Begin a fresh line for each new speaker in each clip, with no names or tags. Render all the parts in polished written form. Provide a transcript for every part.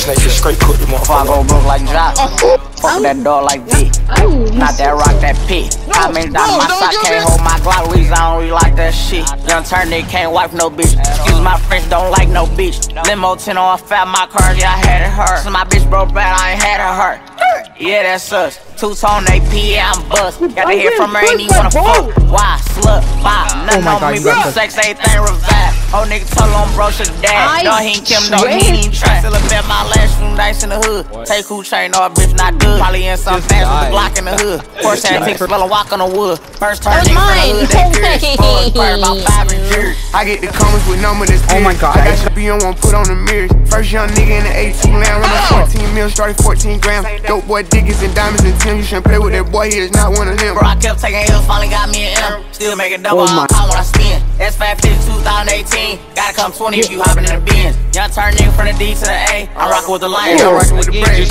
snake, just straight cook the
Before I
motherfucker.
go broke like Jock, fuck that dog like V. Not that rock, that pit. I mean, down my sock, can't hold my Glock, Louise, I don't really like that shit. Young turn nigga can't wipe no bitch. Excuse my French, don't like no bitch. Limo 10 on fat, my car, yeah, I had it hurt. So my bitch broke bad, I ain't had it hurt. Yeah, that's us. Two-tone AP, yeah, I'm bust. Gotta hear from her, ain't even wanna fuck. Why? Slut, bop, nothing on me, bro. Sex, everything revive. Oh, nigga told on bro, should dad. No, he ain't Kim, no, he ain't even try. Still a bet my last few nights in the hood. Take who chain, no, a bitch not good. Probably in some fast with the block in the hood. Horse antics, smell a walk on the wood. First turn, nigga from the hood, they curious. Probably about 5 years.
I get the comments with number that's
Oh my God.
I got your B on one, put on the mirrors. First young nigga in the A2 land, running 14 mil, started 14 grams. Dope boy diggers and diamonds and Tim. You shouldn't play with that boy, he is not one of them.
Bro, I kept taking L's, finally got me an M. Still making double on when I spin. S550 2018. Gotta come 20 if you hopping in the Benz. Young turn nigga from the D to the A. I'm rocking with the Lions, I'm rocking with the Braves.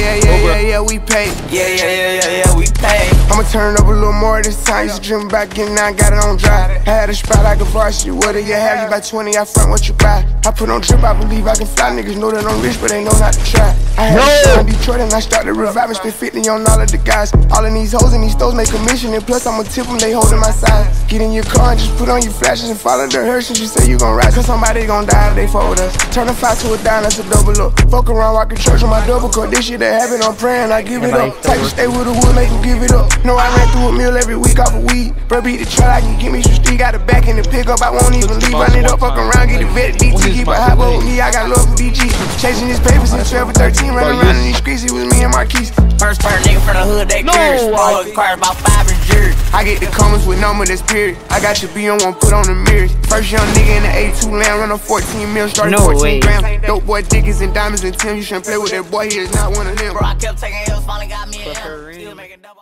Yeah, we pay.
Yeah, we pay.
I'ma turn up a little more this time. Used to dream about getting now, got it on dry. I had a spot like a varsity. What do you have? You buy 20, I front what you buy. I put on drip, I believe I can fly. Niggas know that I'm rich, but they know not to try. I had a show in Detroit and I started reviving. Spent 50 on all of the guys. All of these hoes and these stores make commission. And plus I'ma tip them, they holding my side. Get in your car and just put on your flashes and follow the hearse. And you say you gon' ride, cause somebody gon' die if they fuck with us. Turn a 5 to a dime, that's a double up. Fuck around, walking church on my double cut. This shit that happen, I'm praying, I give it up. Type to stay with the wood, make them give it up. No, I ran through a meal every week off of weed. Bro, beat the truck, I can get me some street. Got the back in the pickup, I won't even leave. Run it up, fuck around, get the vet DT. Keep a hot boy with me, I got love for DG. Chasing his papers since 12 or 13. Running around in these streets, it was me and Marquise.
First turn nigga from the hood, they curious. Bro, it requires about 5 years.
I get the comments with number that's period. I got your B on one, put on the mirrors. First young nigga in the A2 land, running 14 mil, started 14 grams. Dope boy diggers and diamonds and Tim. You shouldn't play with that boy, he is not one of them.
Bro, I kept taking L's, finally got me an M. Still making double.